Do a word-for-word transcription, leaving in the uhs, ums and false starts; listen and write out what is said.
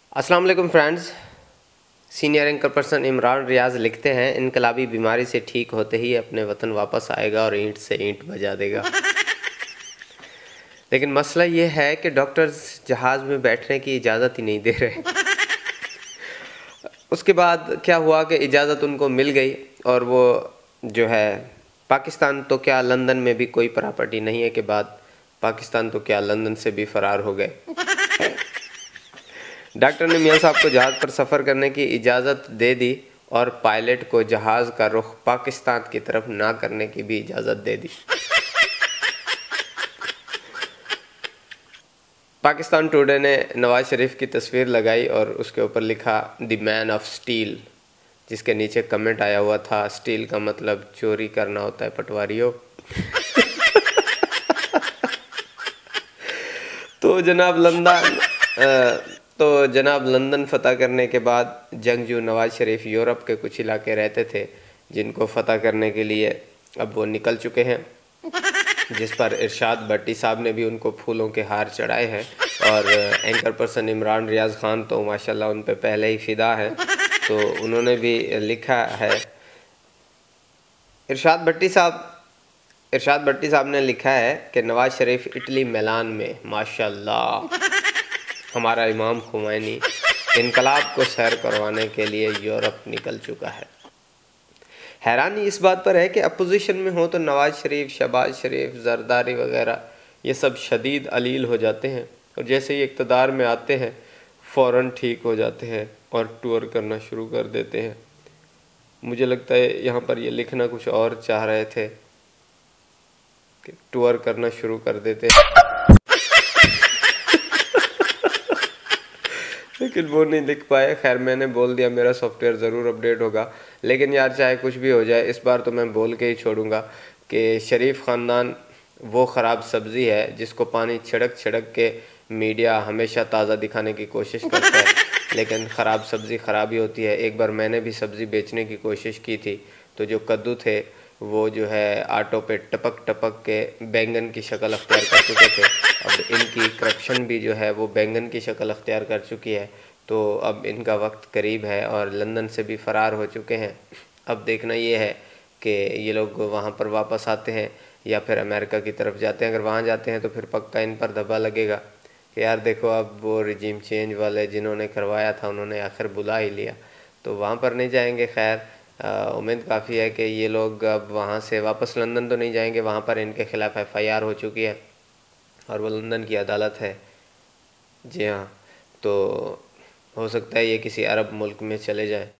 अस्सलाम वालेकुम friends. Senior anchor person Imran Riyaz लिखते हैं, इनकलाबी बीमारी से ठीक होते ही अपने वतन वापस आएगा और ईंट से ईंट बजा देगा। लेकिन मसला ये है कि डॉक्टर्स जहाज़ में बैठने की इजाज़त ही नहीं दे रहे। उसके बाद क्या हुआ कि इजाज़त उनको मिल गई और वो जो है पाकिस्तान तो क्या लंदन में भी कोई प्रॉपर्टी नहीं है के बाद पाकिस्तान तो क्या लंदन से भी फ़रार हो गए। डॉक्टर ने मियां साहब को जहाज़ पर सफ़र करने की इजाज़त दे दी और पायलट को जहाज़ का रुख पाकिस्तान की तरफ ना करने की भी इजाज़त दे दी। पाकिस्तान टुडे ने नवाज शरीफ की तस्वीर लगाई और उसके ऊपर लिखा द मैन ऑफ स्टील, जिसके नीचे कमेंट आया हुआ था स्टील का मतलब चोरी करना होता है पटवारियों। तो जनाब लंदन तो जनाब लंदन फ़तह करने के बाद जंगजू नवाज शरीफ यूरोप के कुछ इलाके रहते थे जिनको फ़तह करने के लिए अब वो निकल चुके हैं, जिस पर इरशाद भट्टी साहब ने भी उनको फूलों के हार चढ़ाए हैं और एंकर पर्सन इमरान रियाज ख़ान तो माशाल्लाह उन पे पहले ही फ़िदा है, तो उन्होंने भी लिखा है। इरशाद भट्टी साहब इरशाद भट्टी साहब ने लिखा है कि नवाज शरीफ इटली मिलान में माशाल्लाह हमारा इमाम खुमैनी इनकलाब को सैर करवाने के लिए यूरोप निकल चुका है। हैरानी इस बात पर है कि अपोजिशन में हो तो नवाज शरीफ, शहबाज शरीफ, जरदारी वगैरह ये सब शदीद अलील हो जाते हैं और जैसे ही इक़्तिदार में आते हैं फ़ौरन ठीक हो जाते हैं और टूर करना शुरू कर देते हैं। मुझे लगता है यहाँ पर ये लिखना कुछ और चाह रहे थे कि टूर करना शुरू कर देते हैं, लेकिन वो नहीं लिख पाए। खैर मैंने बोल दिया, मेरा सॉफ्टवेयर ज़रूर अपडेट होगा। लेकिन यार चाहे कुछ भी हो जाए इस बार तो मैं बोल के ही छोड़ूंगा कि शरीफ ख़ानदान वो ख़राब सब्ज़ी है जिसको पानी छिड़क छिड़क के मीडिया हमेशा ताज़ा दिखाने की कोशिश करता है, लेकिन ख़राब सब्ज़ी ख़राब ही होती है। एक बार मैंने भी सब्ज़ी बेचने की कोशिश की थी तो जो कद्दू थे वो जो है आटो पे टपक टपक के बैंगन की शक्ल अख्तियार कर चुके थे। अब इनकी करप्शन भी जो है वो बैंगन की शक्ल अख्तियार कर चुकी है, तो अब इनका वक्त करीब है और लंदन से भी फ़रार हो चुके हैं। अब देखना ये है कि ये लोग वहाँ पर वापस आते हैं या फिर अमेरिका की तरफ जाते हैं। अगर वहाँ जाते हैं तो फिर पक्का इन पर धब्बा लगेगा कि यार देखो अब वो रिजीम चेंज वाले जिन्होंने करवाया था उन्होंने आखिर बुला ही लिया, तो वहाँ पर नहीं जाएंगे। खैर उम्मीद काफ़ी है कि ये लोग अब वहाँ से वापस लंदन तो नहीं जाएंगे, वहाँ पर इनके ख़िलाफ़ एफ आई आर हो चुकी है और वो लंदन की अदालत है। जी हाँ, तो हो सकता है ये किसी अरब मुल्क में चले जाएं।